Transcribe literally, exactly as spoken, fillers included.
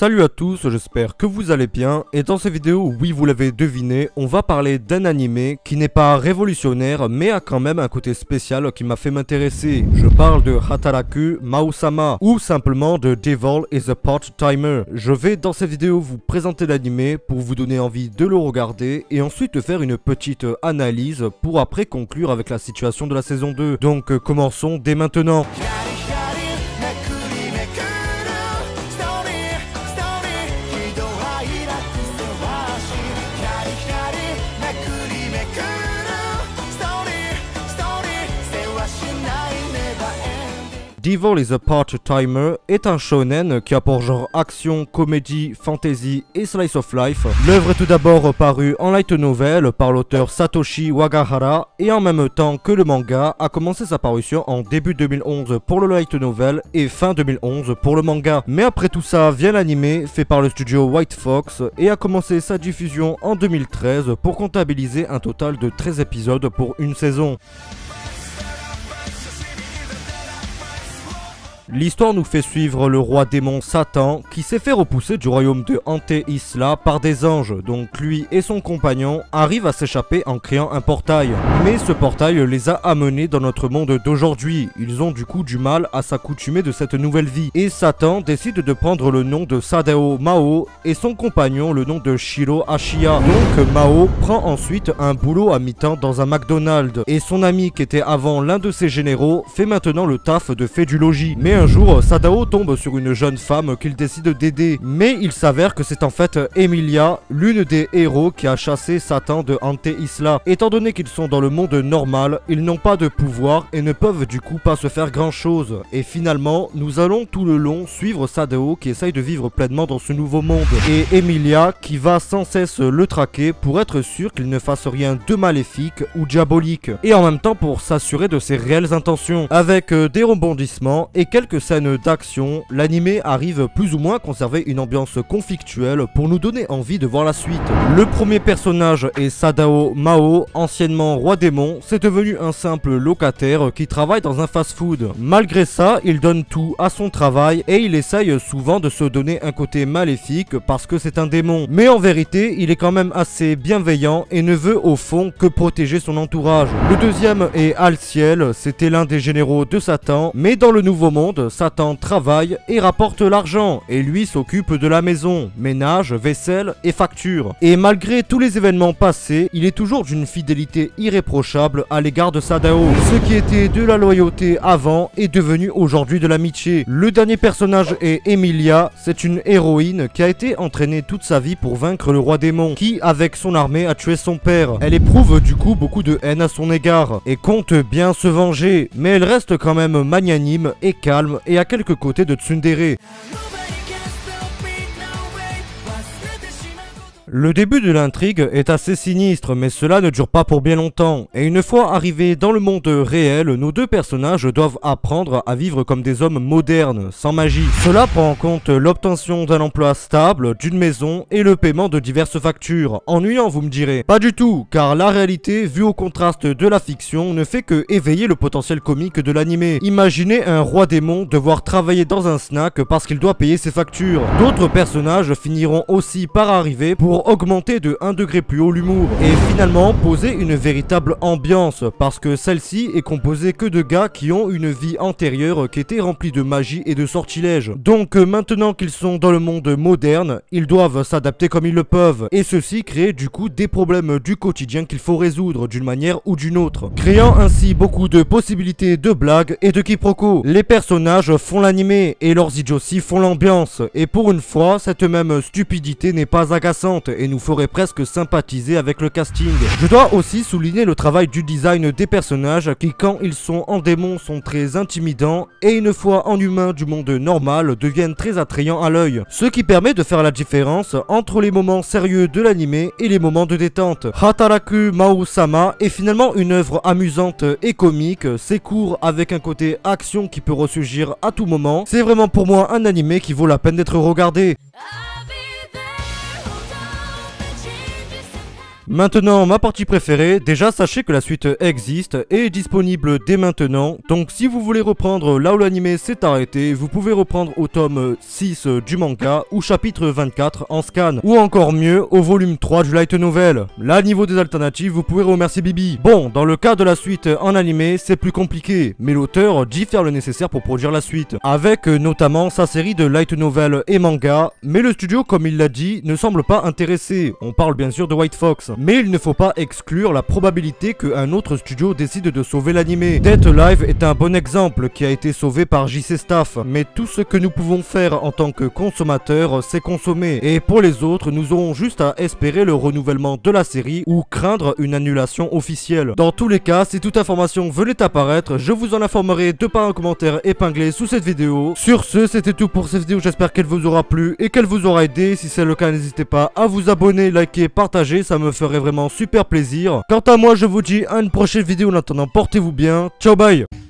Salut à tous, j'espère que vous allez bien, et dans cette vidéo, oui vous l'avez deviné, on va parler d'un animé qui n'est pas révolutionnaire mais a quand même un côté spécial qui m'a fait m'intéresser. Je parle de Hataraku Mao-sama, ou simplement de Devil is a Part-Timer. Je vais dans cette vidéo vous présenter l'animé pour vous donner envie de le regarder, et ensuite faire une petite analyse pour après conclure avec la situation de la saison deux. Donc euh, commençons dès maintenant. Devil is a Part-Timer est un shonen qui a pour genre action, comédie, fantasy et slice of life. L'œuvre est tout d'abord parue en light novel par l'auteur Satoshi Wagahara, et en même temps que le manga a commencé sa parution en début deux mille onze pour le light novel et fin deux mille onze pour le manga. Mais après tout ça vient l'anime fait par le studio White Fox et a commencé sa diffusion en deux mille treize pour comptabiliser un total de treize épisodes pour une saison. L'histoire nous fait suivre le roi démon Satan qui s'est fait repousser du royaume de Ante-Isla par des anges, donc lui et son compagnon arrivent à s'échapper en créant un portail. Mais ce portail les a amenés dans notre monde d'aujourd'hui, ils ont du coup du mal à s'accoutumer de cette nouvelle vie. Et Satan décide de prendre le nom de Sadao Mao et son compagnon le nom de Shiro Ashiya. Donc Mao prend ensuite un boulot à mi-temps dans un McDonald's, et son ami qui était avant l'un de ses généraux fait maintenant le taf de fait du logis. Mais un jour, Sadao tombe sur une jeune femme qu'il décide d'aider, mais il s'avère que c'est en fait Emilia, l'une des héros qui a chassé Satan de Ante-Isla. Étant donné qu'ils sont dans le monde normal, ils n'ont pas de pouvoir et ne peuvent du coup pas se faire grand chose. Et finalement, nous allons tout le long suivre Sadao qui essaye de vivre pleinement dans ce nouveau monde, et Emilia qui va sans cesse le traquer pour être sûr qu'il ne fasse rien de maléfique ou diabolique, et en même temps pour s'assurer de ses réelles intentions. Avec euh, des rebondissements et quelques scènes d'action, l'anime arrive plus ou moins à conserver une ambiance conflictuelle pour nous donner envie de voir la suite. Le premier personnage est Sadao Mao, anciennement roi démon, c'est devenu un simple locataire qui travaille dans un fast-food. Malgré ça, il donne tout à son travail et il essaye souvent de se donner un côté maléfique parce que c'est un démon. Mais en vérité, il est quand même assez bienveillant et ne veut au fond que protéger son entourage. Le deuxième est Alciel, c'était l'un des généraux de Satan, mais dans le nouveau monde, Satan travaille et rapporte l'argent, et lui s'occupe de la maison, ménage, vaisselle et facture. Et malgré tous les événements passés, il est toujours d'une fidélité irréprochable à l'égard de Sadao. Ce qui était de la loyauté avant est devenu aujourd'hui de l'amitié. Le dernier personnage est Emilia, c'est une héroïne qui a été entraînée toute sa vie pour vaincre le roi démon, qui avec son armée a tué son père. Elle éprouve du coup beaucoup de haine à son égard, et compte bien se venger, mais elle reste quand même magnanime et calme et à quelques côtés de Tsundere. Le début de l'intrigue est assez sinistre, mais cela ne dure pas pour bien longtemps. Et une fois arrivés dans le monde réel, nos deux personnages doivent apprendre à vivre comme des hommes modernes, sans magie. Cela prend en compte l'obtention d'un emploi stable, d'une maison et le paiement de diverses factures. Ennuyant, vous me direz. Pas du tout, car la réalité, vue au contraste de la fiction, ne fait que éveiller le potentiel comique de l'anime. Imaginez un roi démon devoir travailler dans un snack parce qu'il doit payer ses factures. D'autres personnages finiront aussi par arriver pour augmenter de un degré plus haut l'humour et finalement poser une véritable ambiance, parce que celle-ci est composée que de gars qui ont une vie antérieure qui était remplie de magie et de sortilèges. Donc maintenant qu'ils sont dans le monde moderne, ils doivent s'adapter comme ils le peuvent, et ceci crée du coup des problèmes du quotidien qu'il faut résoudre d'une manière ou d'une autre, créant ainsi beaucoup de possibilités de blagues et de quiproquos. Les personnages font l'animé et leurs idioties font l'ambiance, et pour une fois cette même stupidité n'est pas agaçante et nous ferait presque sympathiser avec le casting. Je dois aussi souligner le travail du design des personnages qui, quand ils sont en démon, sont très intimidants et une fois en humain du monde normal deviennent très attrayants à l'œil, ce qui permet de faire la différence entre les moments sérieux de l'anime et les moments de détente. Hataraku Mao-sama est finalement une œuvre amusante et comique, c'est court avec un côté action qui peut ressurgir à tout moment. C'est vraiment pour moi un anime qui vaut la peine d'être regardé. Maintenant, ma partie préférée, déjà sachez que la suite existe et est disponible dès maintenant, donc si vous voulez reprendre là où l'anime s'est arrêté, vous pouvez reprendre au tome six du manga ou chapitre vingt-quatre en scan, ou encore mieux au volume trois du light novel. Là, niveau des alternatives, vous pouvez remercier Bibi. Bon, dans le cas de la suite en animé, c'est plus compliqué, mais l'auteur dit faire le nécessaire pour produire la suite, avec notamment sa série de light novel et manga, mais le studio, comme il l'a dit, ne semble pas intéressé. On parle bien sûr de White Fox, mais il ne faut pas exclure la probabilité qu'un autre studio décide de sauver l'animé. Death Live est un bon exemple qui a été sauvé par J C Staff, mais tout ce que nous pouvons faire en tant que consommateurs, c'est consommer, et pour les autres, nous aurons juste à espérer le renouvellement de la série ou craindre une annulation officielle. Dans tous les cas, si toute information venait apparaître, je vous en informerai de par un commentaire épinglé sous cette vidéo. Sur ce, c'était tout pour cette vidéo, j'espère qu'elle vous aura plu et qu'elle vous aura aidé. Si c'est le cas, n'hésitez pas à vous abonner, liker, partager, ça me ferait vraiment super plaisir. Quant à moi, je vous dis à une prochaine vidéo, en attendant, portez-vous bien, ciao bye.